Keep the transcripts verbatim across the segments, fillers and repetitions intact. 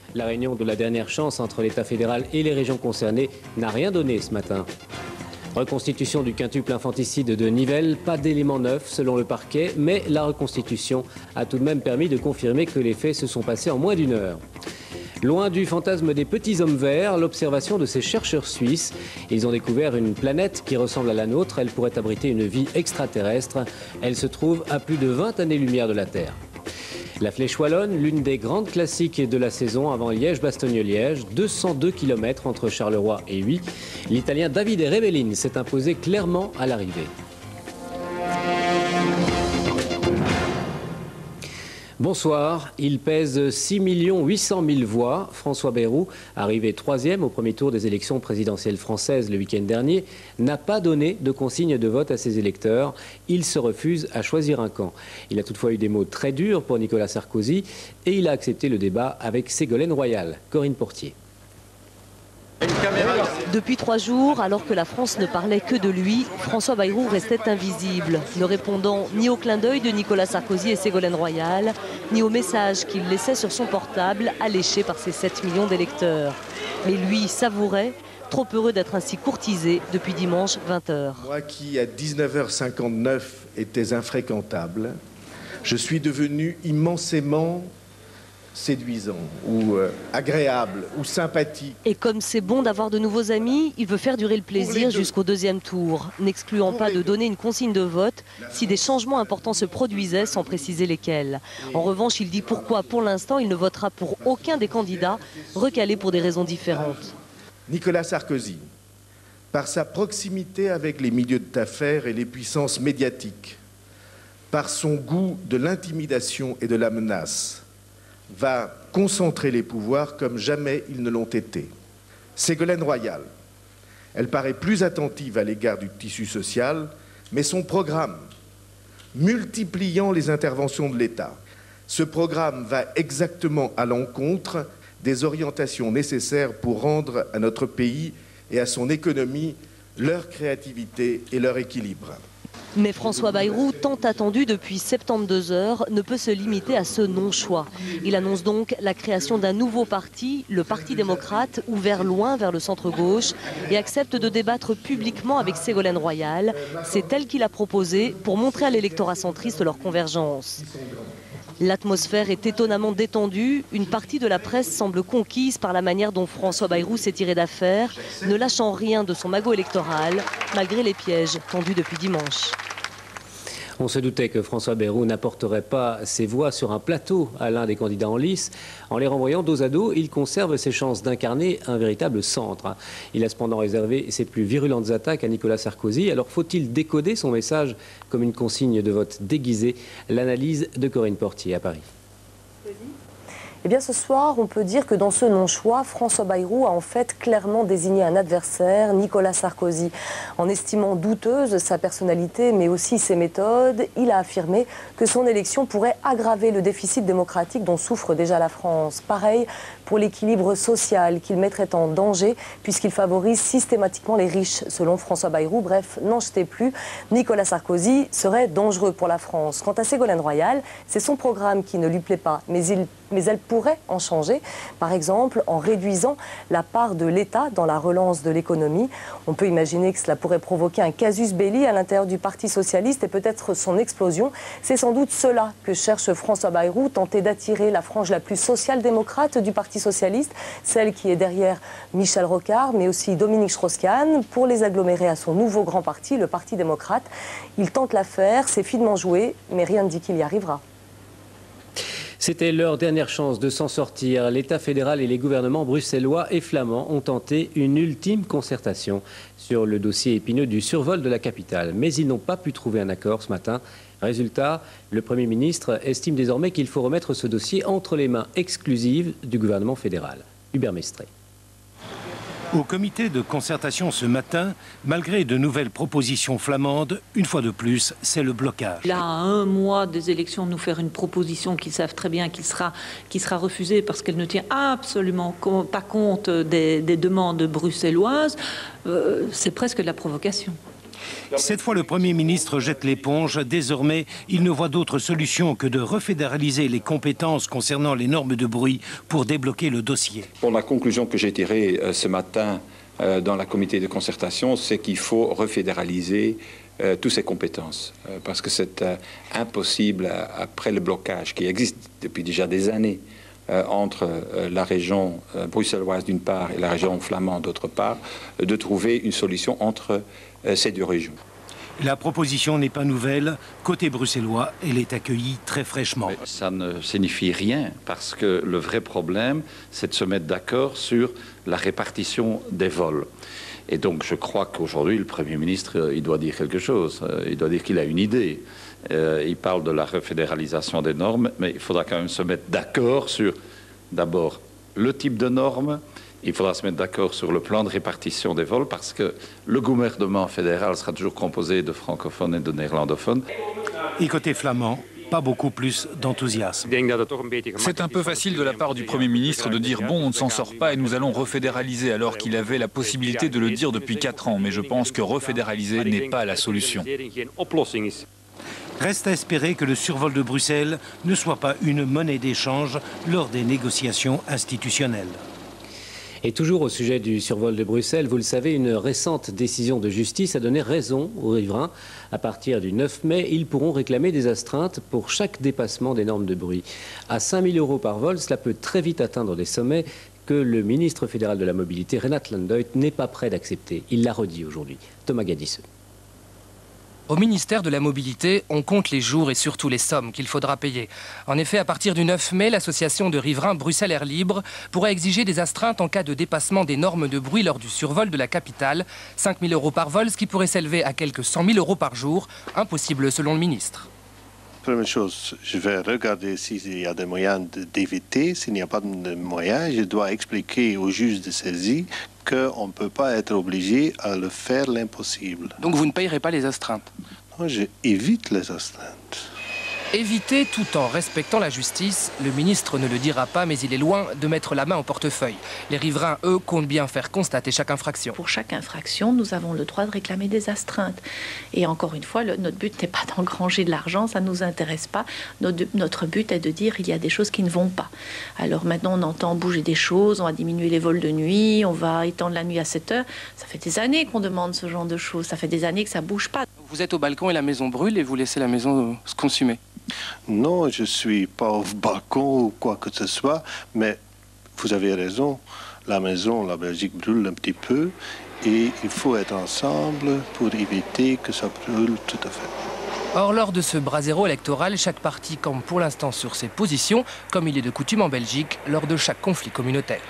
La réunion de la dernière chance entre l'État fédéral et les régions concernées n'a rien donné ce matin. Reconstitution du quintuple infanticide de Nivelles, pas d'éléments neufs selon le parquet, mais la reconstitution a tout de même permis de confirmer que les faits se sont passés en moins d'une heure. Loin du fantasme des petits hommes verts, l'observation de ces chercheurs suisses. Ils ont découvert une planète qui ressemble à la nôtre. Elle pourrait abriter une vie extraterrestre. Elle se trouve à plus de vingt années-lumière de la Terre. La Flèche wallonne, l'une des grandes classiques de la saison avant Liège-Bastogne-Liège, deux cent deux kilomètres entre Charleroi et Huy. L'Italien Davide Rebellin s'est imposé clairement à l'arrivée. Bonsoir, il pèse six millions huit cent mille voix. François Bayrou, arrivé troisième au premier tour des élections présidentielles françaises le week-end dernier, n'a pas donné de consigne de vote à ses électeurs. Il se refuse à choisir un camp. Il a toutefois eu des mots très durs pour Nicolas Sarkozy et il a accepté le débat avec Ségolène Royal. Corinne Portier. Depuis trois jours, alors que la France ne parlait que de lui, François Bayrou restait invisible, ne répondant ni au clin d'œil de Nicolas Sarkozy et Ségolène Royal, ni aux messages qu'il laissait sur son portable, alléché par ses sept millions d'électeurs. Mais lui savourait, trop heureux d'être ainsi courtisé depuis dimanche vingt heures. Moi qui, à dix-neuf heures cinquante-neuf, étais infréquentable, je suis devenu immensément séduisant ou euh, agréable ou sympathique. Et comme c'est bon d'avoir de nouveaux amis, il veut faire durer le plaisir jusqu'au deuxième tour, n'excluant pas de donner une consigne de vote si des changements importants se produisaient sans préciser lesquels. En revanche, il dit pourquoi pour l'instant il ne votera pour aucun des candidats recalés pour des raisons différentes. Nicolas Sarkozy, par sa proximité avec les milieux d'affaires et les puissances médiatiques, par son goût de l'intimidation et de la menace, va concentrer les pouvoirs comme jamais ils ne l'ont été. Ségolène Royal, elle paraît plus attentive à l'égard du tissu social, mais son programme, multipliant les interventions de l'État, ce programme va exactement à l'encontre des orientations nécessaires pour rendre à notre pays et à son économie leur créativité et leur équilibre. Mais François Bayrou, tant attendu depuis soixante-douze heures, ne peut se limiter à ce non-choix. Il annonce donc la création d'un nouveau parti, le Parti démocrate, ouvert loin vers le centre-gauche, et accepte de débattre publiquement avec Ségolène Royal. C'est elle qui l'a proposé pour montrer à l'électorat centriste leur convergence. L'atmosphère est étonnamment détendue. Une partie de la presse semble conquise par la manière dont François Bayrou s'est tiré d'affaire, ne lâchant rien de son magot électoral, malgré les pièges tendus depuis dimanche. On se doutait que François Bayrou n'apporterait pas ses voix sur un plateau à l'un des candidats en lice. En les renvoyant dos à dos, il conserve ses chances d'incarner un véritable centre. Il a cependant réservé ses plus virulentes attaques à Nicolas Sarkozy. Alors faut-il décoder son message comme une consigne de vote déguisée? L'analyse de Corinne Portier à Paris. Eh bien, ce soir, on peut dire que dans ce non-choix, François Bayrou a en fait clairement désigné un adversaire, Nicolas Sarkozy. En estimant douteuse sa personnalité, mais aussi ses méthodes, il a affirmé que son élection pourrait aggraver le déficit démocratique dont souffre déjà la France. Pareil pour l'équilibre social qu'il mettrait en danger, puisqu'il favorise systématiquement les riches, selon François Bayrou. Bref, n'en jetez plus, Nicolas Sarkozy serait dangereux pour la France. Quant à Ségolène Royal, c'est son programme qui ne lui plaît pas, mais il mais elle pourrait en changer, par exemple en réduisant la part de l'État dans la relance de l'économie. On peut imaginer que cela pourrait provoquer un casus belli à l'intérieur du Parti socialiste et peut-être son explosion. C'est sans doute cela que cherche François Bayrou, tenter d'attirer la frange la plus social-démocrate du Parti socialiste, celle qui est derrière Michel Rocard, mais aussi Dominique Strauss-Kahn, pour les agglomérer à son nouveau grand parti, le Parti démocrate. Il tente l'affaire, c'est finement joué, mais rien ne dit qu'il y arrivera. C'était leur dernière chance de s'en sortir. L'État fédéral et les gouvernements bruxellois et flamands ont tenté une ultime concertation sur le dossier épineux du survol de la capitale. Mais ils n'ont pas pu trouver un accord ce matin. Résultat, le Premier ministre estime désormais qu'il faut remettre ce dossier entre les mains exclusives du gouvernement fédéral. Hubert Mestré. Au comité de concertation ce matin, malgré de nouvelles propositions flamandes, une fois de plus, c'est le blocage. Là, à un mois des élections, nous faire une proposition qu'ils savent très bien qu'il sera, qui sera refusée parce qu'elle ne tient absolument pas compte des, des demandes bruxelloises, euh, c'est presque de la provocation. Cette fois, le Premier ministre jette l'éponge. Désormais, il ne voit d'autre solution que de refédéraliser les compétences concernant les normes de bruit pour débloquer le dossier. Pour la conclusion que j'ai tirée euh, ce matin euh, dans la comité de concertation, c'est qu'il faut refédéraliser euh, toutes ces compétences. Euh, parce que c'est euh, impossible, euh, après le blocage qui existe depuis déjà des années, Euh, entre euh, la région euh, bruxelloise d'une part et la région flamande d'autre part, euh, de trouver une solution entre euh, ces deux régions. La proposition n'est pas nouvelle. Côté bruxellois, elle est accueillie très fraîchement. Ça ne signifie rien parce que le vrai problème, c'est de se mettre d'accord sur la répartition des vols. Et donc je crois qu'aujourd'hui, le Premier ministre, il doit dire quelque chose. Il doit dire qu'il a une idée. Euh, il parle de la refédéralisation des normes, mais il faudra quand même se mettre d'accord sur, d'abord, le type de normes. Il faudra se mettre d'accord sur le plan de répartition des vols, parce que le gouvernement fédéral sera toujours composé de francophones et de néerlandophones. Et côté flamand, pas beaucoup plus d'enthousiasme. C'est un peu facile de la part du Premier ministre de dire « bon, on ne s'en sort pas et nous allons refédéraliser » alors qu'il avait la possibilité de le dire depuis quatre ans. Mais je pense que refédéraliser n'est pas la solution. Reste à espérer que le survol de Bruxelles ne soit pas une monnaie d'échange lors des négociations institutionnelles. Et toujours au sujet du survol de Bruxelles, vous le savez, une récente décision de justice a donné raison aux riverains. À partir du neuf mai, ils pourront réclamer des astreintes pour chaque dépassement des normes de bruit. À cinq mille euros par vol, cela peut très vite atteindre des sommets que le ministre fédéral de la Mobilité, Reinhard Landuyt, n'est pas prêt d'accepter. Il l'a redit aujourd'hui. Thomas Gadisseux. Au ministère de la Mobilité, on compte les jours et surtout les sommes qu'il faudra payer. En effet, à partir du neuf mai, l'association de riverains Bruxelles Air Libre pourra exiger des astreintes en cas de dépassement des normes de bruit lors du survol de la capitale. cinq mille euros par vol, ce qui pourrait s'élever à quelques cent mille euros par jour. Impossible selon le ministre. Première chose, je vais regarder s'il y a des moyens d'éviter. S'il n'y a pas de moyens, je dois expliquer au juge de saisie qu'on ne peut pas être obligé à le faire l'impossible. Donc vous ne payerez pas les astreintes? Non, j'évite les astreintes. Éviter tout en respectant la justice, le ministre ne le dira pas, mais il est loin de mettre la main au portefeuille. Les riverains, eux, comptent bien faire constater chaque infraction. Pour chaque infraction, nous avons le droit de réclamer des astreintes. Et encore une fois, le, notre but n'est pas d'engranger de l'argent, ça ne nous intéresse pas. Notre, notre but est de dire qu'il y a des choses qui ne vont pas. Alors maintenant, on entend bouger des choses, on va diminuer les vols de nuit, on va étendre la nuit à sept heures. Ça fait des années qu'on demande ce genre de choses, ça fait des années que ça ne bouge pas. Vous êtes au balcon et la maison brûle et vous laissez la maison se consumer. Non, je ne suis pas au balcon ou quoi que ce soit, mais vous avez raison, la maison, la Belgique brûle un petit peu et il faut être ensemble pour éviter que ça brûle tout à fait. Or, lors de ce brasero électoral, chaque parti campe pour l'instant sur ses positions, comme il est de coutume en Belgique, lors de chaque conflit communautaire.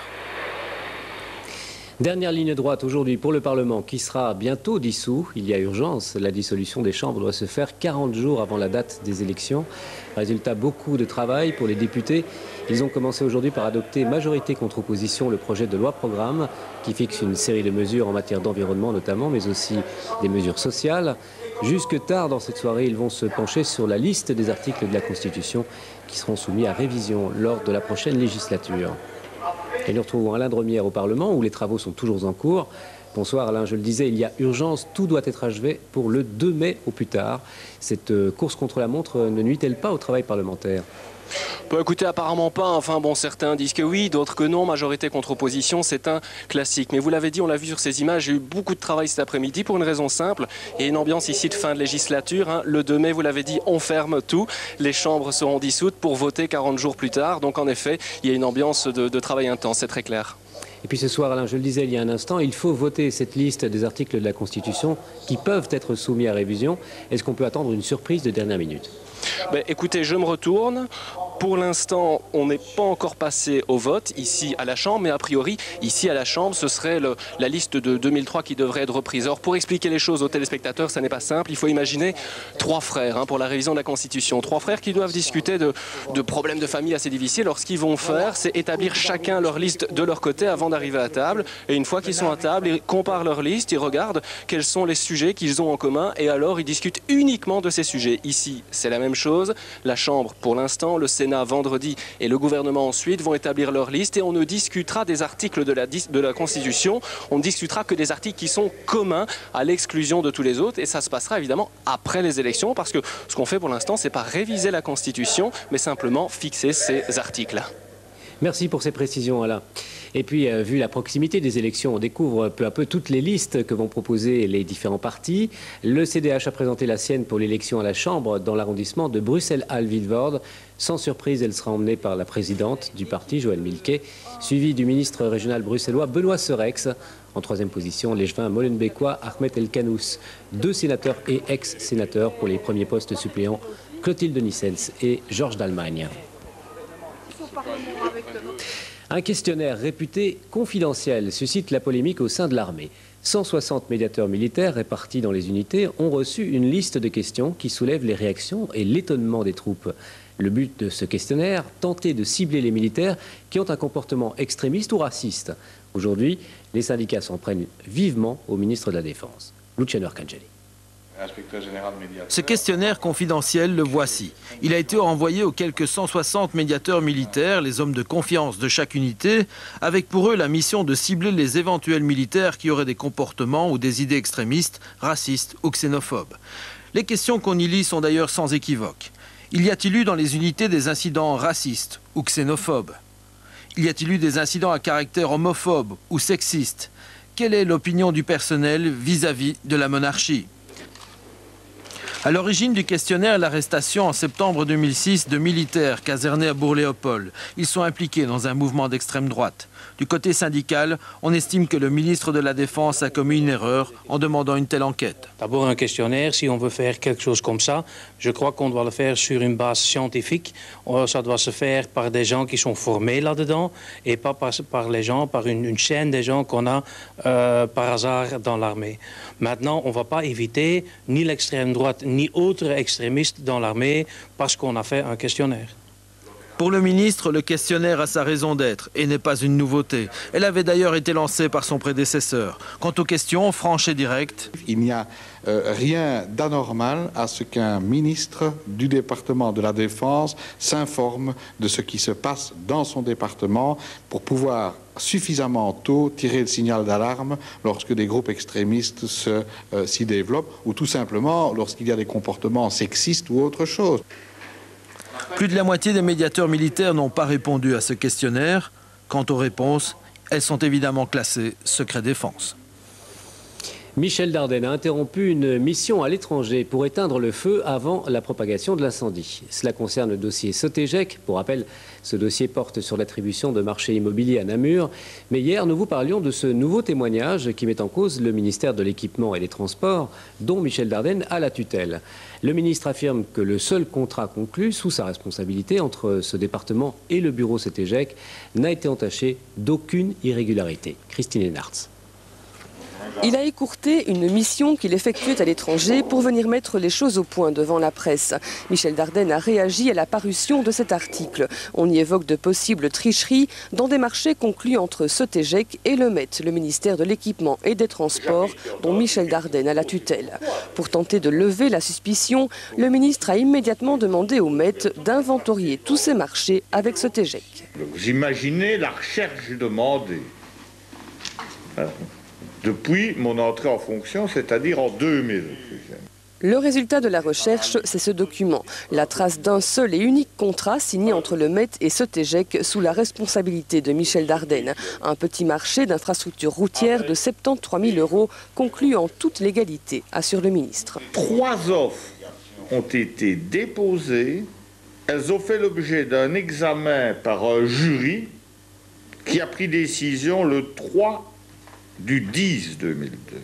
Dernière ligne droite aujourd'hui pour le Parlement qui sera bientôt dissous. Il y a urgence. La dissolution des chambres doit se faire quarante jours avant la date des élections. Résultat, beaucoup de travail pour les députés. Ils ont commencé aujourd'hui par adopter majorité contre opposition le projet de loi programme qui fixe une série de mesures en matière d'environnement notamment, mais aussi des mesures sociales. Jusque tard dans cette soirée, ils vont se pencher sur la liste des articles de la Constitution qui seront soumis à révision lors de la prochaine législature. Et nous retrouvons Alain Dremière au Parlement où les travaux sont toujours en cours. Bonsoir Alain, je le disais, il y a urgence, tout doit être achevé pour le deux mai au plus tard. Cette course contre la montre ne nuit-elle pas au travail parlementaire ? Bah, écoutez, apparemment pas. Enfin bon, certains disent que oui, d'autres que non. Majorité contre opposition, c'est un classique. Mais vous l'avez dit, on l'a vu sur ces images, j'ai eu beaucoup de travail cet après-midi pour une raison simple. Et une ambiance ici de fin de législature. Hein. Le deux mai, vous l'avez dit, on ferme tout. Les chambres seront dissoutes pour voter quarante jours plus tard. Donc en effet, il y a une ambiance de, de travail intense, c'est très clair. Et puis ce soir, Alain, je le disais il y a un instant, il faut voter cette liste des articles de la Constitution qui peuvent être soumis à révision. Est-ce qu'on peut attendre une surprise de dernière minute ? Ben, écoutez, je me retourne. Pour l'instant, on n'est pas encore passé au vote ici à la Chambre, mais a priori, ici à la Chambre, ce serait le, la liste de deux mille trois qui devrait être reprise. Or, pour expliquer les choses aux téléspectateurs, ça n'est pas simple. Il faut imaginer trois frères hein, pour la révision de la Constitution. Trois frères qui doivent discuter de, de problèmes de famille assez difficiles. Alors, ce qu'ils vont faire, c'est établir chacun leur liste de leur côté avant d'arriver à table. Et une fois qu'ils sont à table, ils comparent leur liste, ils regardent quels sont les sujets qu'ils ont en commun et alors ils discutent uniquement de ces sujets. Ici, c'est la même chose. La Chambre, pour l'instant, le Sénat Sénat vendredi et le gouvernement ensuite vont établir leur liste et on ne discutera des articles de la, de la Constitution, on ne discutera que des articles qui sont communs à l'exclusion de tous les autres et ça se passera évidemment après les élections parce que ce qu'on fait pour l'instant c'est pas réviser la Constitution mais simplement fixer ces articles. Merci pour ces précisions, Alain. Et puis, euh, vu la proximité des élections, on découvre peu à peu toutes les listes que vont proposer les différents partis. Le C D H a présenté la sienne pour l'élection à la Chambre dans l'arrondissement de Bruxelles-Halle-Vilvoorde. Sans surprise, elle sera emmenée par la présidente du parti, Joëlle Milquet, suivie du ministre régional bruxellois Benoît Serex. En troisième position, l'échevin molenbeekois Ahmed El Kanous. Deux sénateurs et ex-sénateurs pour les premiers postes suppléants, Clotilde Nissens et Georges Dalmagne. Un questionnaire réputé confidentiel suscite la polémique au sein de l'armée. cent soixante médiateurs militaires répartis dans les unités ont reçu une liste de questions qui soulèvent les réactions et l'étonnement des troupes. Le but de ce questionnaire, tenter de cibler les militaires qui ont un comportement extrémiste ou raciste. Aujourd'hui, les syndicats s'en prennent vivement au ministre de la Défense. Luciano Arcangeli. Ce questionnaire confidentiel, le voici. Il a été renvoyé aux quelques cent soixante médiateurs militaires, les hommes de confiance de chaque unité, avec pour eux la mission de cibler les éventuels militaires qui auraient des comportements ou des idées extrémistes, racistes ou xénophobes. Les questions qu'on y lit sont d'ailleurs sans équivoque. Y a-t-il eu dans les unités des incidents racistes ou xénophobes? Y a-t-il eu des incidents à caractère homophobe ou sexiste? Quelle est l'opinion du personnel vis-à-vis de la monarchie? À l'origine du questionnaire, l'arrestation en septembre deux mille six de militaires casernés à Bourg-Léopold. Ils sont impliqués dans un mouvement d'extrême droite. Du côté syndical, on estime que le ministre de la Défense a commis une erreur en demandant une telle enquête. D'abord un questionnaire, si on veut faire quelque chose comme ça, je crois qu'on doit le faire sur une base scientifique. Ça doit se faire par des gens qui sont formés là-dedans et pas par, par les gens, par une, une chaîne des gens qu'on a euh, par hasard dans l'armée. Maintenant, on ne va pas éviter ni l'extrême droite ni autres extrémistes dans l'armée parce qu'on a fait un questionnaire. Pour le ministre, le questionnaire a sa raison d'être et n'est pas une nouveauté. Elle avait d'ailleurs été lancée par son prédécesseur. Quant aux questions franches et directes... Il n'y a euh, rien d'anormal à ce qu'un ministre du département de la Défense s'informe de ce qui se passe dans son département pour pouvoir suffisamment tôt tirer le signal d'alarme lorsque des groupes extrémistes se, euh, s'y développent ou tout simplement lorsqu'il y a des comportements sexistes ou autre chose. Plus de la moitié des médiateurs militaires n'ont pas répondu à ce questionnaire. Quant aux réponses, elles sont évidemment classées secret défense. Michel Dardenne a interrompu une mission à l'étranger pour éteindre le feu avant la propagation de l'incendie. Cela concerne le dossier Sotégec. Pour rappel, ce dossier porte sur l'attribution de marchés immobiliers à Namur. Mais hier, nous vous parlions de ce nouveau témoignage qui met en cause le ministère de l'Équipement et des Transports, dont Michel Dardenne a la tutelle. Le ministre affirme que le seul contrat conclu sous sa responsabilité entre ce département et le bureau Sotégec n'a été entaché d'aucune irrégularité. Christine Lenartz. Il a écourté une mission qu'il effectuait à l'étranger pour venir mettre les choses au point devant la presse. Michel Dardenne a réagi à la parution de cet article. On y évoque de possibles tricheries dans des marchés conclus entre Sotégec et le M E T, le ministère de l'Équipement et des Transports, dont Michel Dardenne a la tutelle. Pour tenter de lever la suspicion, le ministre a immédiatement demandé au M E T d'inventorier tous ces marchés avec Sotégec. Vous imaginez la recherche demandée depuis mon entrée en fonction, c'est-à-dire en deux mille. Le résultat de la recherche, c'est ce document. La trace d'un seul et unique contrat signé entre le M E T et Sotégec sous la responsabilité de Michel Dardenne. Un petit marché d'infrastructures routières de soixante-treize mille euros conclu en toute légalité, assure le ministre. Trois offres ont été déposées. Elles ont fait l'objet d'un examen par un jury qui a pris décision le trois du dix deux mille deux,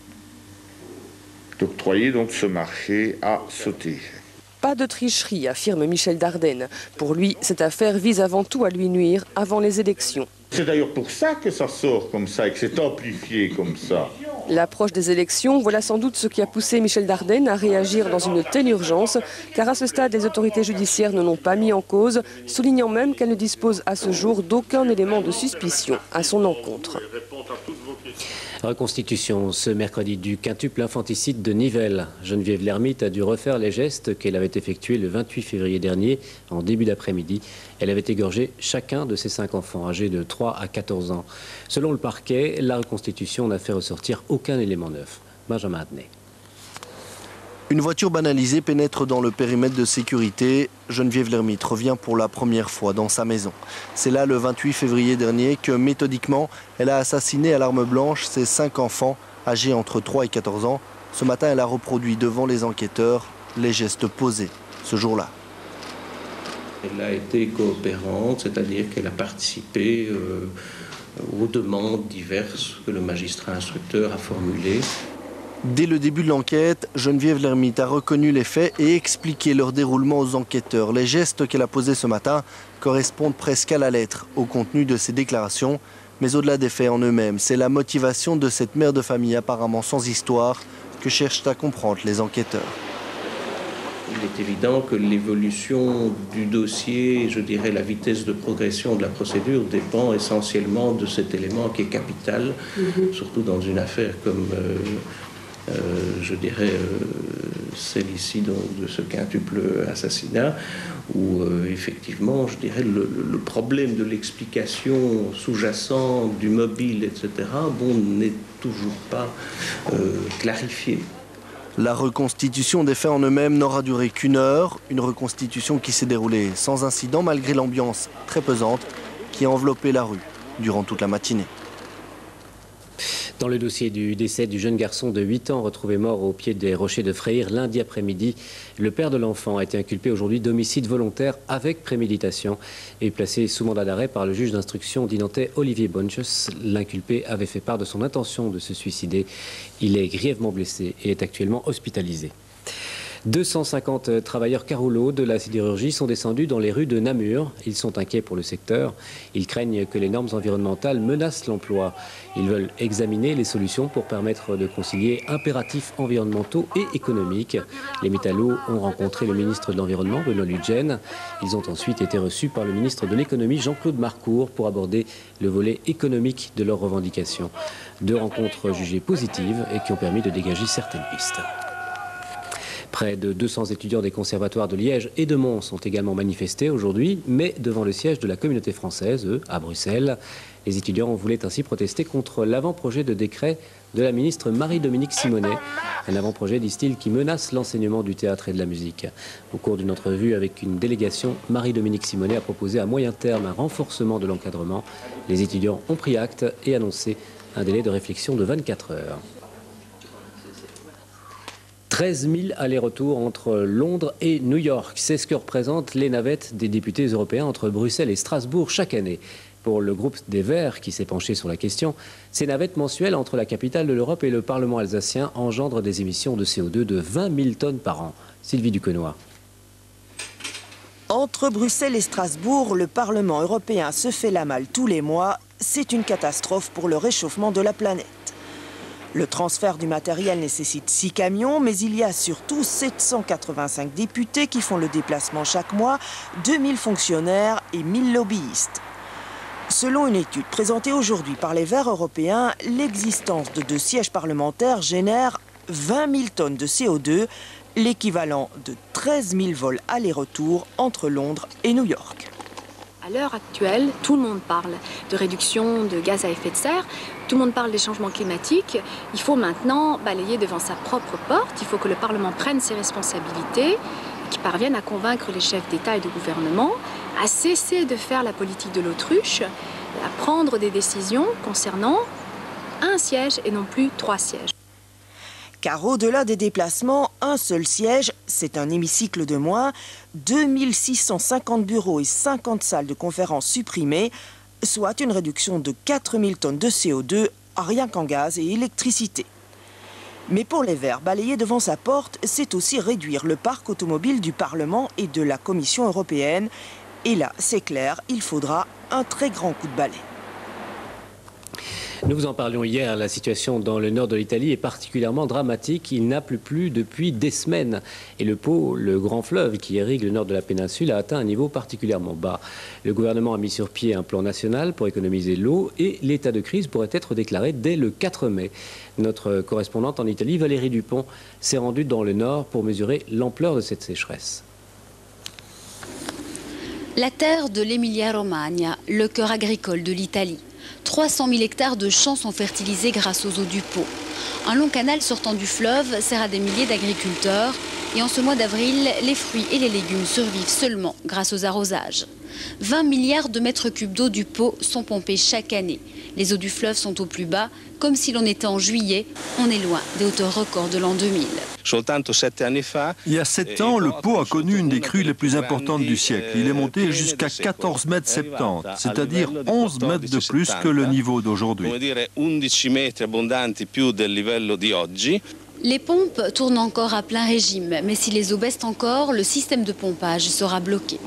d'octroyer donc ce marché à Sotégec. Pas de tricherie, affirme Michel Dardenne. Pour lui, cette affaire vise avant tout à lui nuire avant les élections. C'est d'ailleurs pour ça que ça sort comme ça et que c'est amplifié comme ça. L'approche des élections, voilà sans doute ce qui a poussé Michel Dardenne à réagir dans une telle urgence, car à ce stade, les autorités judiciaires ne l'ont pas mis en cause, soulignant même qu'elle ne dispose à ce jour d'aucun élément de suspicion à son encontre. Reconstitution ce mercredi du quintuple infanticide de Nivelles. Geneviève Lermite a dû refaire les gestes qu'elle avait effectués le vingt-huit février dernier, en début d'après-midi. Elle avait égorgé chacun de ses cinq enfants, âgés de trois à quatorze ans. Selon le parquet, la reconstitution n'a fait ressortir aucun élément neuf. Benjamin Adnet. Une voiture banalisée pénètre dans le périmètre de sécurité. Geneviève Lermite revient pour la première fois dans sa maison. C'est là, le vingt-huit février dernier, que méthodiquement, elle a assassiné à l'arme blanche ses cinq enfants, âgés entre trois et quatorze ans. Ce matin, elle a reproduit devant les enquêteurs les gestes posés ce jour-là. Elle a été coopérante, c'est-à-dire qu'elle a participé euh, aux demandes diverses que le magistrat instructeur a formulées. Dès le début de l'enquête, Geneviève Lermite a reconnu les faits et expliqué leur déroulement aux enquêteurs. Les gestes qu'elle a posés ce matin correspondent presque à la lettre au contenu de ses déclarations. Mais au-delà des faits en eux-mêmes, c'est la motivation de cette mère de famille apparemment sans histoire que cherchent à comprendre les enquêteurs. Il est évident que l'évolution du dossier, je dirais la vitesse de progression de la procédure, dépend essentiellement de cet élément qui est capital, mmh. surtout dans une affaire comme... Euh, Euh, je dirais euh, celle ici donc, de ce quintuple assassinat où euh, effectivement je dirais le, le problème de l'explication sous-jacente du mobile et cetera bon n'est toujours pas euh, clarifié. La reconstitution des faits en eux-mêmes n'aura duré qu'une heure, une reconstitution qui s'est déroulée sans incident malgré l'ambiance très pesante qui a enveloppé la rue durant toute la matinée. Dans le dossier du décès du jeune garçon de huit ans retrouvé mort au pied des rochers de Freyr lundi après-midi, le père de l'enfant a été inculpé aujourd'hui d'homicide volontaire avec préméditation et placé sous mandat d'arrêt par le juge d'instruction dinantais Olivier Bonches. L'inculpé avait fait part de son intention de se suicider. Il est grièvement blessé et est actuellement hospitalisé. deux cent cinquante travailleurs carouleaux de la sidérurgie sont descendus dans les rues de Namur. Ils sont inquiets pour le secteur. Ils craignent que les normes environnementales menacent l'emploi. Ils veulent examiner les solutions pour permettre de concilier impératifs environnementaux et économiques. Les métallos ont rencontré le ministre de l'Environnement, Bruno Lutgen. Ils ont ensuite été reçus par le ministre de l'Économie, Jean-Claude Marcourt, pour aborder le volet économique de leurs revendications. Deux rencontres jugées positives et qui ont permis de dégager certaines pistes. Près de deux cents étudiants des conservatoires de Liège et de Mons ont également manifesté aujourd'hui, mais devant le siège de la communauté française, eux, à Bruxelles. Les étudiants voulaient ainsi protester contre l'avant-projet de décret de la ministre Marie-Dominique Simonet. Un avant-projet, disent-ils, qui menace l'enseignement du théâtre et de la musique. Au cours d'une entrevue avec une délégation, Marie-Dominique Simonet a proposé à moyen terme un renforcement de l'encadrement. Les étudiants ont pris acte et annoncé un délai de réflexion de vingt-quatre heures. treize mille allers-retours entre Londres et New York. C'est ce que représentent les navettes des députés européens entre Bruxelles et Strasbourg chaque année. Pour le groupe des Verts qui s'est penché sur la question, ces navettes mensuelles entre la capitale de l'Europe et le Parlement alsacien engendrent des émissions de C O deux de vingt mille tonnes par an. Sylvie Duquenois. Entre Bruxelles et Strasbourg, le Parlement européen se fait la malle tous les mois. C'est une catastrophe pour le réchauffement de la planète. Le transfert du matériel nécessite six camions, mais il y a surtout sept cent quatre-vingt-cinq députés qui font le déplacement chaque mois, deux mille fonctionnaires et mille lobbyistes. Selon une étude présentée aujourd'hui par les Verts européens, l'existence de deux sièges parlementaires génère vingt mille tonnes de C O deux, l'équivalent de treize mille vols aller-retour entre Londres et New York. À l'heure actuelle, tout le monde parle de réduction de gaz à effet de serre, tout le monde parle des changements climatiques. Il faut maintenant balayer devant sa propre porte, il faut que le Parlement prenne ses responsabilités, qu'il parvienne à convaincre les chefs d'État et de gouvernement à cesser de faire la politique de l'autruche, à prendre des décisions concernant un siège et non plus trois sièges. Car au-delà des déplacements, un seul siège, c'est un hémicycle de moins, deux mille six cent cinquante bureaux et cinquante salles de conférence supprimées, soit une réduction de quatre mille tonnes de C O deux, rien qu'en gaz et électricité. Mais pour les Verts, balayer devant sa porte, c'est aussi réduire le parc automobile du Parlement et de la Commission européenne. Et là, c'est clair, il faudra un très grand coup de balai. Nous vous en parlions hier, la situation dans le nord de l'Italie est particulièrement dramatique. Il n'a plus plu depuis des semaines. Et le Pô, le grand fleuve qui irrigue le nord de la péninsule, a atteint un niveau particulièrement bas. Le gouvernement a mis sur pied un plan national pour économiser l'eau et l'état de crise pourrait être déclaré dès le quatre mai. Notre correspondante en Italie, Valérie Dupont, s'est rendue dans le nord pour mesurer l'ampleur de cette sécheresse. La terre de l'Emilia-Romagna, le cœur agricole de l'Italie. trois cent mille hectares de champs sont fertilisés grâce aux eaux du Pô. Un long canal sortant du fleuve sert à des milliers d'agriculteurs. Et en ce mois d'avril, les fruits et les légumes survivent seulement grâce aux arrosages. vingt milliards de mètres cubes d'eau du Pô sont pompés chaque année. Les eaux du fleuve sont au plus bas, comme si l'on était en juillet. On est loin des hauteurs records de l'an deux mille. Il y a sept ans, le Pô a connu une des crues les plus importantes du siècle. Il est monté jusqu'à quatorze mètres soixante-dix, c'est-à-dire onze mètres de plus que le niveau d'aujourd'hui. Les pompes tournent encore à plein régime, mais si les eaux baissent encore, le système de pompage sera bloqué.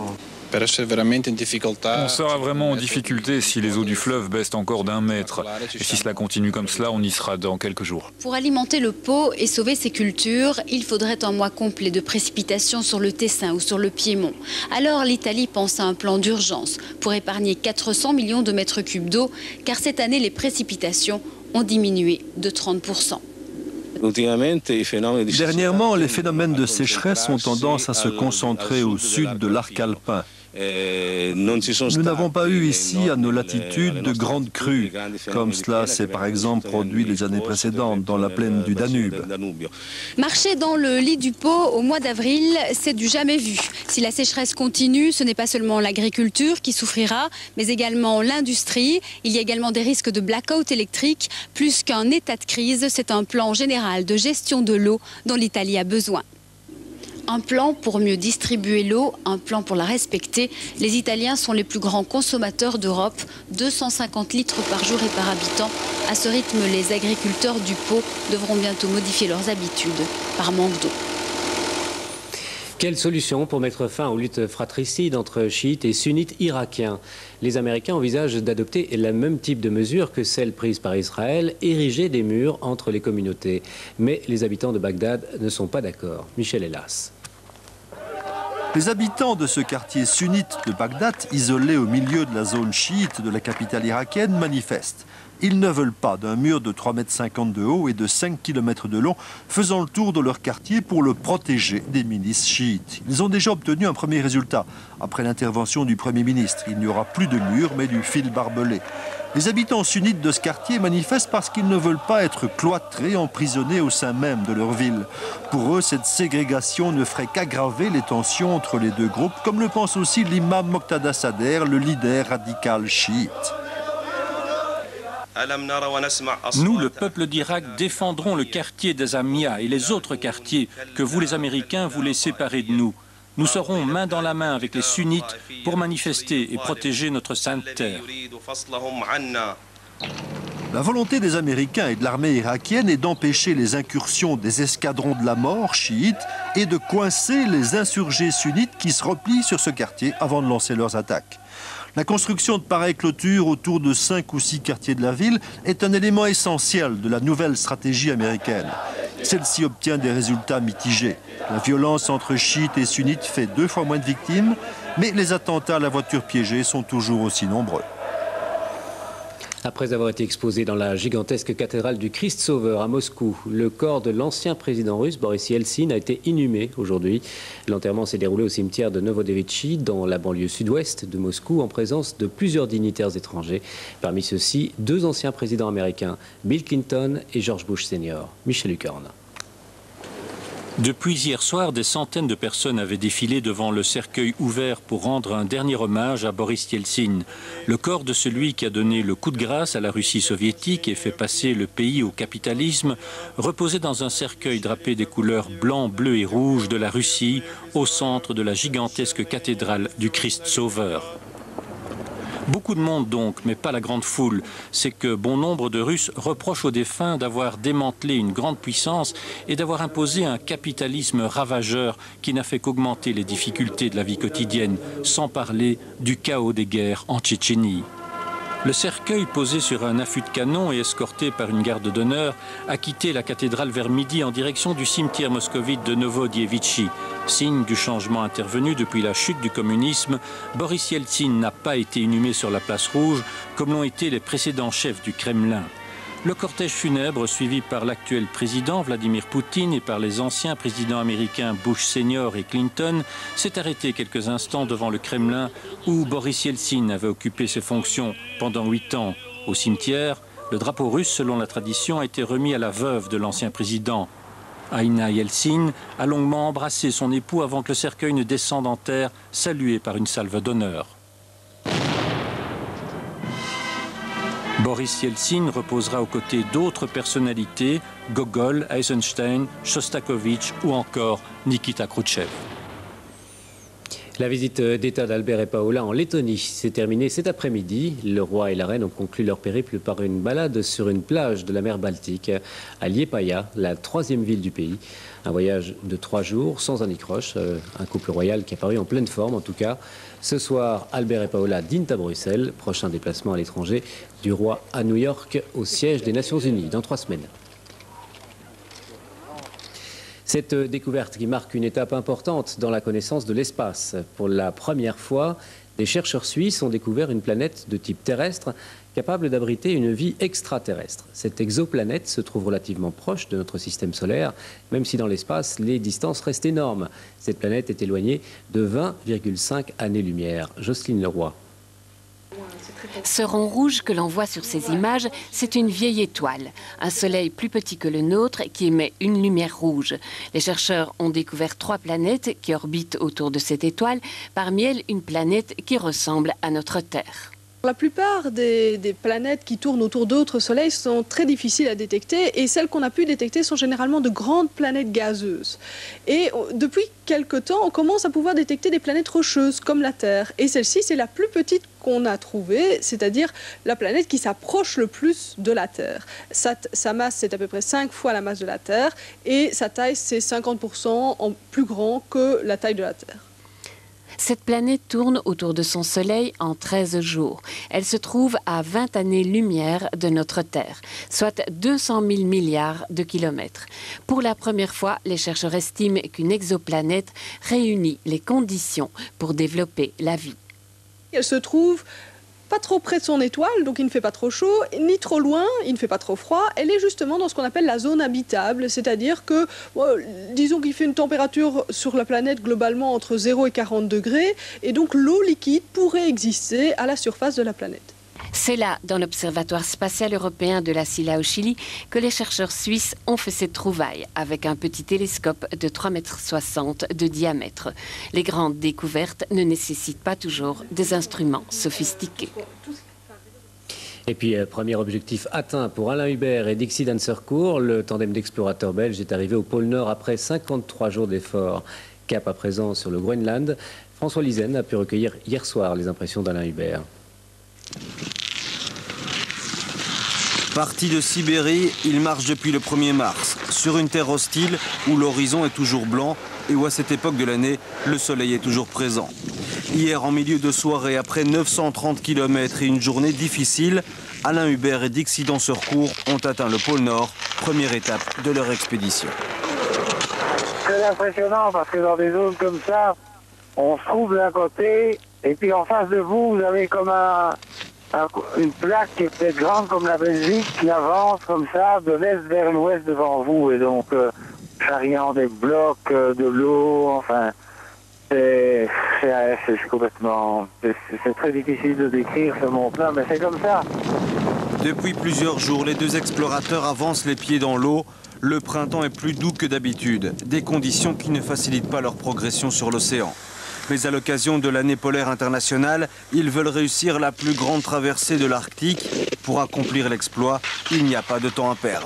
On sera vraiment en difficulté si les eaux du fleuve baissent encore d'un mètre. Et si cela continue comme cela, on y sera dans quelques jours. Pour alimenter le Pô et sauver ses cultures, il faudrait un mois complet de précipitations sur le Tessin ou sur le Piémont. Alors l'Italie pense à un plan d'urgence pour épargner quatre cents millions de mètres cubes d'eau, car cette année, les précipitations ont diminué de trente pour cent. Dernièrement, les phénomènes de sécheresse ont tendance à se concentrer au sud de l'arc alpin. Nous n'avons pas eu ici, à nos latitudes, de grandes crues, comme cela s'est par exemple produit les années précédentes dans la plaine du Danube. Marcher dans le lit du Pô au mois d'avril, c'est du jamais vu. Si la sécheresse continue, ce n'est pas seulement l'agriculture qui souffrira, mais également l'industrie. Il y a également des risques de blackout électrique. Plus qu'un état de crise, c'est un plan général de gestion de l'eau dont l'Italie a besoin. Un plan pour mieux distribuer l'eau, un plan pour la respecter. Les Italiens sont les plus grands consommateurs d'Europe, deux cent cinquante litres par jour et par habitant. À ce rythme, les agriculteurs du Pô devront bientôt modifier leurs habitudes par manque d'eau. Quelle solution pour mettre fin aux luttes fratricides entre chiites et sunnites irakiens? Les Américains envisagent d'adopter le même type de mesures que celles prises par Israël, ériger des murs entre les communautés. Mais les habitants de Bagdad ne sont pas d'accord. Michel Hélas. Les habitants de ce quartier sunnite de Bagdad, isolé au milieu de la zone chiite de la capitale irakienne, manifestent. Ils ne veulent pas d'un mur de trois mètres cinquante de haut et de cinq kilomètres de long faisant le tour de leur quartier pour le protéger des milices chiites. Ils ont déjà obtenu un premier résultat. Après l'intervention du Premier ministre, il n'y aura plus de mur mais du fil barbelé. Les habitants sunnites de ce quartier manifestent parce qu'ils ne veulent pas être cloîtrés, emprisonnés au sein même de leur ville. Pour eux, cette ségrégation ne ferait qu'aggraver les tensions entre les deux groupes, comme le pense aussi l'imam Moqtada Sadr, le leader radical chiite. Nous, le peuple d'Irak, défendrons le quartier d'Azamia et les autres quartiers que vous, les Américains, voulez séparer de nous. Nous serons main dans la main avec les sunnites pour manifester et protéger notre sainte terre. La volonté des Américains et de l'armée irakienne est d'empêcher les incursions des escadrons de la mort chiites et de coincer les insurgés sunnites qui se replient sur ce quartier avant de lancer leurs attaques. La construction de pareilles clôtures autour de cinq ou six quartiers de la ville est un élément essentiel de la nouvelle stratégie américaine. Celle-ci obtient des résultats mitigés. La violence entre chiites et sunnites fait deux fois moins de victimes, mais les attentats à la voiture piégée sont toujours aussi nombreux. Après avoir été exposé dans la gigantesque cathédrale du Christ Sauveur à Moscou, le corps de l'ancien président russe Boris Yeltsin a été inhumé aujourd'hui. L'enterrement s'est déroulé au cimetière de Novodevitchi, dans la banlieue sud-ouest de Moscou, en présence de plusieurs dignitaires étrangers. Parmi ceux-ci, deux anciens présidents américains, Bill Clinton et George Bush senior. Michel Lucarne. Depuis hier soir, des centaines de personnes avaient défilé devant le cercueil ouvert pour rendre un dernier hommage à Boris Yeltsin. Le corps de celui qui a donné le coup de grâce à la Russie soviétique et fait passer le pays au capitalisme reposait dans un cercueil drapé des couleurs blanc, bleu et rouge de la Russie au centre de la gigantesque cathédrale du Christ Sauveur. Beaucoup de monde donc, mais pas la grande foule. C'est que bon nombre de Russes reprochent aux défunts d'avoir démantelé une grande puissance et d'avoir imposé un capitalisme ravageur qui n'a fait qu'augmenter les difficultés de la vie quotidienne, sans parler du chaos des guerres en Tchétchénie. Le cercueil posé sur un affût de canon et escorté par une garde d'honneur a quitté la cathédrale vers midi en direction du cimetière moscovite de Novodievitchi. Signe du changement intervenu depuis la chute du communisme, Boris Yeltsin n'a pas été inhumé sur la place rouge comme l'ont été les précédents chefs du Kremlin. Le cortège funèbre, suivi par l'actuel président Vladimir Poutine et par les anciens présidents américains Bush senior et Clinton, s'est arrêté quelques instants devant le Kremlin où Boris Yeltsin avait occupé ses fonctions pendant huit ans. Au cimetière, le drapeau russe, selon la tradition, a été remis à la veuve de l'ancien président. Aïna Yeltsin a longuement embrassé son époux avant que le cercueil ne descende en terre, salué par une salve d'honneur. Boris Yeltsin reposera aux côtés d'autres personnalités, Gogol, Eisenstein, Shostakovich ou encore Nikita Khrouchtchev. La visite d'État d'Albert et Paola en Lettonie s'est terminée cet après-midi. Le roi et la reine ont conclu leur périple par une balade sur une plage de la mer Baltique, à Liepāja, la troisième ville du pays. Un voyage de trois jours, sans anicroche, un couple royal qui a paru en pleine forme en tout cas. Ce soir, Albert et Paola dînent à Bruxelles. Prochain déplacement à l'étranger du roi à New York, au siège des Nations Unies, dans trois semaines. Cette découverte qui marque une étape importante dans la connaissance de l'espace. Pour la première fois, des chercheurs suisses ont découvert une planète de type terrestre capable d'abriter une vie extraterrestre. Cette exoplanète se trouve relativement proche de notre système solaire, même si dans l'espace, les distances restent énormes. Cette planète est éloignée de vingt virgule cinq années-lumière. Jocelyne Leroy. Ce rond rouge que l'on voit sur ces images, c'est une vieille étoile, un soleil plus petit que le nôtre qui émet une lumière rouge. Les chercheurs ont découvert trois planètes qui orbitent autour de cette étoile, parmi elles une planète qui ressemble à notre Terre. La plupart des, des planètes qui tournent autour d'autres soleils sont très difficiles à détecter et celles qu'on a pu détecter sont généralement de grandes planètes gazeuses. Et depuis quelque temps, on commence à pouvoir détecter des planètes rocheuses comme la Terre. Et celle-ci, c'est la plus petite qu'on a trouvée, c'est-à-dire la planète qui s'approche le plus de la Terre. Sa, sa masse, c'est à peu près cinq fois la masse de la Terre et sa taille, c'est cinquante pour cent en plus grand que la taille de la Terre. Cette planète tourne autour de son Soleil en treize jours. Elle se trouve à vingt années-lumière de notre Terre, soit deux cent mille milliards de kilomètres. Pour la première fois, les chercheurs estiment qu'une exoplanète réunit les conditions pour développer la vie. Elle se trouve pas trop près de son étoile, donc il ne fait pas trop chaud, ni trop loin, il ne fait pas trop froid. Elle est justement dans ce qu'on appelle la zone habitable, c'est-à-dire que, bon, disons qu'il fait une température sur la planète globalement entre zéro et quarante degrés, et donc l'eau liquide pourrait exister à la surface de la planète. C'est là, dans l'Observatoire spatial européen de la Silla au Chili, que les chercheurs suisses ont fait cette trouvaille avec un petit télescope de trois virgule soixante mètres de diamètre. Les grandes découvertes ne nécessitent pas toujours des instruments sophistiqués. Et puis, euh, premier objectif atteint pour Alain Hubert et Dixie Dancercourt. Le tandem d'explorateurs belges est arrivé au pôle Nord après cinquante-trois jours d'efforts. Cap à présent sur le Groenland. François Lizen a pu recueillir hier soir les impressions d'Alain Hubert. Parti de Sibérie, il marche depuis le premier mars, sur une terre hostile où l'horizon est toujours blanc et où à cette époque de l'année, le soleil est toujours présent. Hier, en milieu de soirée, après neuf cent trente kilomètres et une journée difficile, Alain Hubert et Dixie Dancercourt ont atteint le pôle Nord, première étape de leur expédition. C'est impressionnant parce que dans des zones comme ça, on se trouve d'un côté et puis en face de vous, vous avez comme un... une plaque qui est peut-être grande comme la Belgique qui avance comme ça de l'est vers l'ouest devant vous et donc euh, charriant des blocs, euh, de l'eau, enfin c'est complètement c'est très difficile de décrire ce monde-là, mais c'est comme ça. Depuis plusieurs jours, les deux explorateurs avancent les pieds dans l'eau. Le printemps est plus doux que d'habitude, des conditions qui ne facilitent pas leur progression sur l'océan. Mais à l'occasion de l'année polaire internationale, ils veulent réussir la plus grande traversée de l'Arctique. Pour accomplir l'exploit, il n'y a pas de temps à perdre.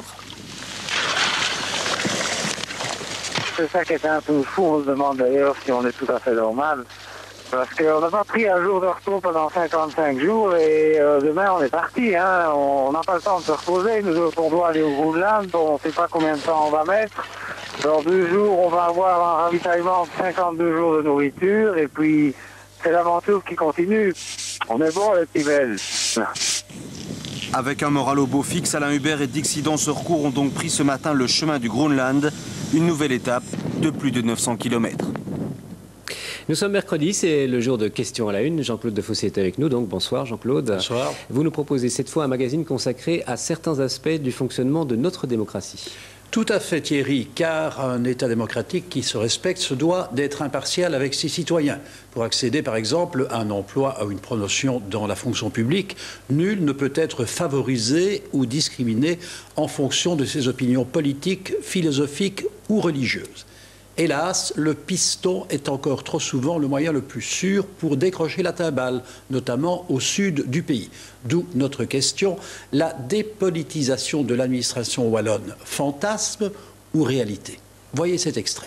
C'est ça qui est un peu fou, on se demande d'ailleurs si on est tout à fait normal. Parce qu'on n'a pas pris un jour de repos pendant cinquante-cinq jours et euh, demain on est parti. Hein. On n'a pas le temps de se reposer, nous autres on doit aller au Groenland, on ne sait pas combien de temps on va mettre. Dans deux jours, on va avoir un ravitaillement de cinquante-deux jours de nourriture et puis c'est l'aventure qui continue. On est bon les petits Belges. Avec un moral au beau fixe, Alain Hubert et Dixie Danseurcourt ont donc pris ce matin le chemin du Groenland, une nouvelle étape de plus de neuf cents kilomètres. Nous sommes mercredi, c'est le jour de questions à la une. Jean-Claude Defossé est avec nous, donc bonsoir Jean-Claude. Bonsoir. Vous nous proposez cette fois un magazine consacré à certains aspects du fonctionnement de notre démocratie. Tout à fait Thierry, car un État démocratique qui se respecte se doit d'être impartial avec ses citoyens. Pour accéder par exemple à un emploi, à une promotion dans la fonction publique, nul ne peut être favorisé ou discriminé en fonction de ses opinions politiques, philosophiques ou religieuses. Hélas, le piston est encore trop souvent le moyen le plus sûr pour décrocher la timbale, notamment au sud du pays. D'où notre question, la dépolitisation de l'administration wallonne, fantasme ou réalité? Voyez cet extrait.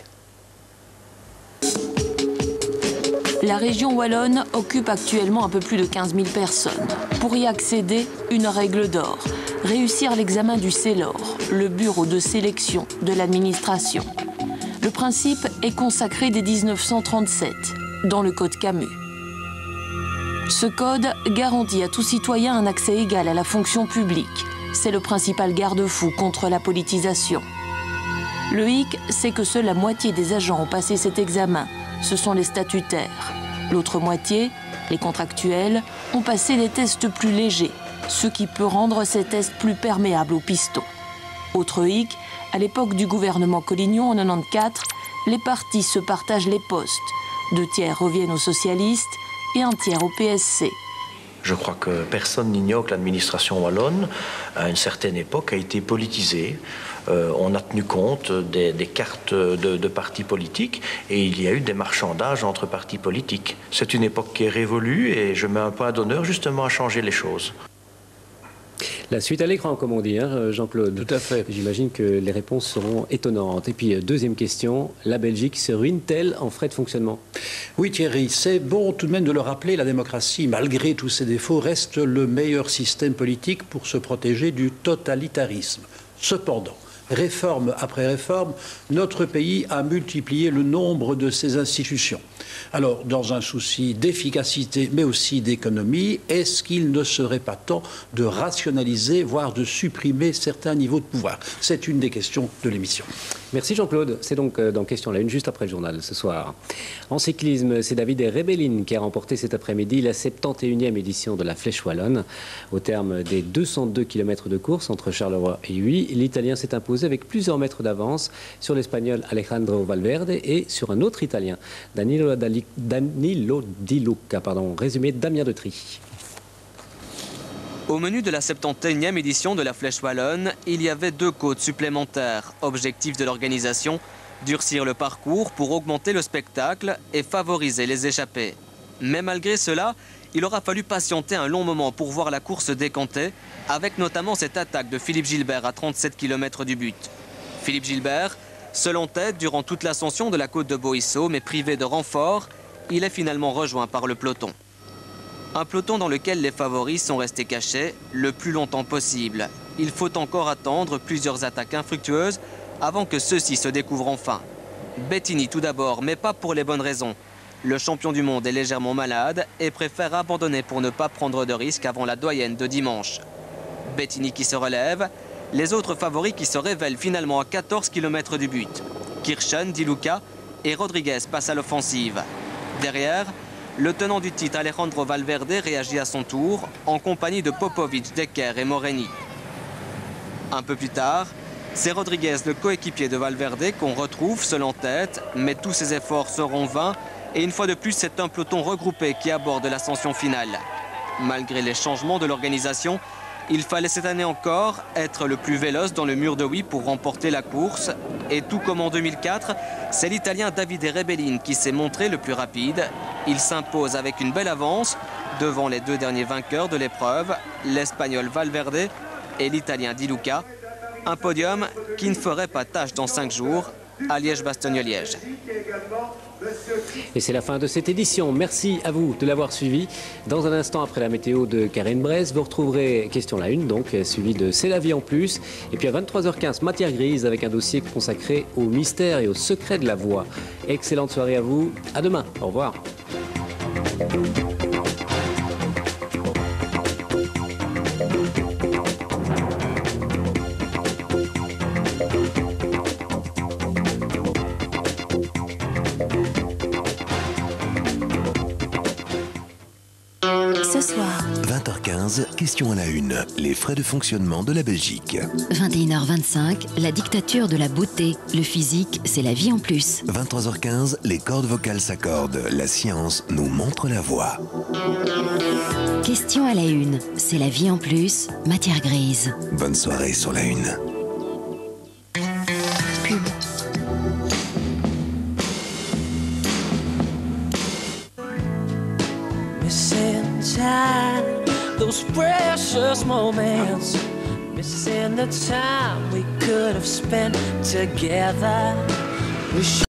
La région wallonne occupe actuellement un peu plus de quinze mille personnes. Pour y accéder, une règle d'or, réussir l'examen du CELOR, le bureau de sélection de l'administration. Le principe est consacré dès mille neuf cent trente-sept, dans le Code Camus. Ce code garantit à tout citoyen un accès égal à la fonction publique. C'est le principal garde-fou contre la politisation. Le hic, c'est que seule la moitié des agents ont passé cet examen. Ce sont les statutaires. L'autre moitié, les contractuels, ont passé des tests plus légers, ce qui peut rendre ces tests plus perméables au piston. Autre hic, à l'époque du gouvernement Collignon en mille neuf cent quatre-vingt-quatorze, les partis se partagent les postes. Deux tiers reviennent aux socialistes et un tiers au P S C. Je crois que personne n'ignore que l'administration wallonne, à une certaine époque, a été politisée. Euh, on a tenu compte des, des cartes de, de partis politiques et il y a eu des marchandages entre partis politiques. C'est une époque qui est révolue et je mets un point d'honneur justement à changer les choses. La suite à l'écran, comme on dit, hein, Jean-Claude. Tout à fait. J'imagine que les réponses seront étonnantes. Et puis, deuxième question, la Belgique se ruine-t-elle en frais de fonctionnement? Oui Thierry, c'est bon tout de même de le rappeler, la démocratie, malgré tous ses défauts, reste le meilleur système politique pour se protéger du totalitarisme. Cependant, réforme après réforme, notre pays a multiplié le nombre de ses institutions. Alors, dans un souci d'efficacité, mais aussi d'économie, est-ce qu'il ne serait pas temps de rationaliser, voire de supprimer certains niveaux de pouvoir? C'est une des questions de l'émission. Merci Jean-Claude. C'est donc dans Question à la une, juste après le journal ce soir. En cyclisme, c'est David Rebellin qui a remporté cet après-midi la septante et unième édition de la Flèche Wallonne. Au terme des deux cent deux kilomètres de course entre Charleroi et Huy, l'Italien s'est imposé avec plusieurs mètres d'avance sur l'Espagnol Alejandro Valverde et sur un autre Italien, Danilo, Danilo Di Luca. Pardon. Résumé Damien Detry. Au menu de la septante et unième édition de la Flèche Wallonne, il y avait deux côtes supplémentaires. Objectif de l'organisation, durcir le parcours pour augmenter le spectacle et favoriser les échappées. Mais malgré cela, il aura fallu patienter un long moment pour voir la course décanter, avec notamment cette attaque de Philippe Gilbert à trente-sept kilomètres du but. Philippe Gilbert, seul en tête durant toute l'ascension de la côte de Boïsso, mais privé de renfort, il est finalement rejoint par le peloton. Un peloton dans lequel les favoris sont restés cachés le plus longtemps possible. Il faut encore attendre plusieurs attaques infructueuses avant que ceux-ci se découvrent enfin. Bettini tout d'abord, mais pas pour les bonnes raisons. Le champion du monde est légèrement malade et préfère abandonner pour ne pas prendre de risques avant la doyenne de dimanche. Bettini qui se relève, les autres favoris qui se révèlent finalement à quatorze kilomètres du but. Kirchen, Di Luca et Rodriguez passent à l'offensive. Derrière, le tenant du titre Alejandro Valverde réagit à son tour en compagnie de Popovic, Decker et Moreni. Un peu plus tard, c'est Rodriguez, le coéquipier de Valverde, qu'on retrouve seul en tête, mais tous ses efforts seront vains et une fois de plus, c'est un peloton regroupé qui aborde l'ascension finale. Malgré les changements de l'organisation, il fallait cette année encore être le plus véloce dans le mur de Huy pour remporter la course. Et tout comme en deux mille quatre, c'est l'Italien Davide Rebellin qui s'est montré le plus rapide. Il s'impose avec une belle avance devant les deux derniers vainqueurs de l'épreuve, l'Espagnol Valverde et l'Italien Di Luca. Un podium qui ne ferait pas tâche dans cinq jours à Liège-Bastogne-Liège. Et c'est la fin de cette édition. Merci à vous de l'avoir suivi. Dans un instant, après la météo de Karine Bresse, vous retrouverez Question la une, donc suivi de C'est la vie en plus. Et puis à vingt-trois heures quinze, Matière grise avec un dossier consacré au mystère et au secret de la voix. Excellente soirée à vous. À demain. Au revoir. quinze, question à la une, les frais de fonctionnement de la Belgique. vingt et une heures vingt-cinq, la dictature de la beauté. Le physique, c'est la vie en plus. vingt-trois heures quinze, les cordes vocales s'accordent. La science nous montre la voie. Question à la une, c'est la vie en plus, matière grise. Bonne soirée sur la une. Pub. Missing time, those precious moments. Missing the time we could have spent together. Wish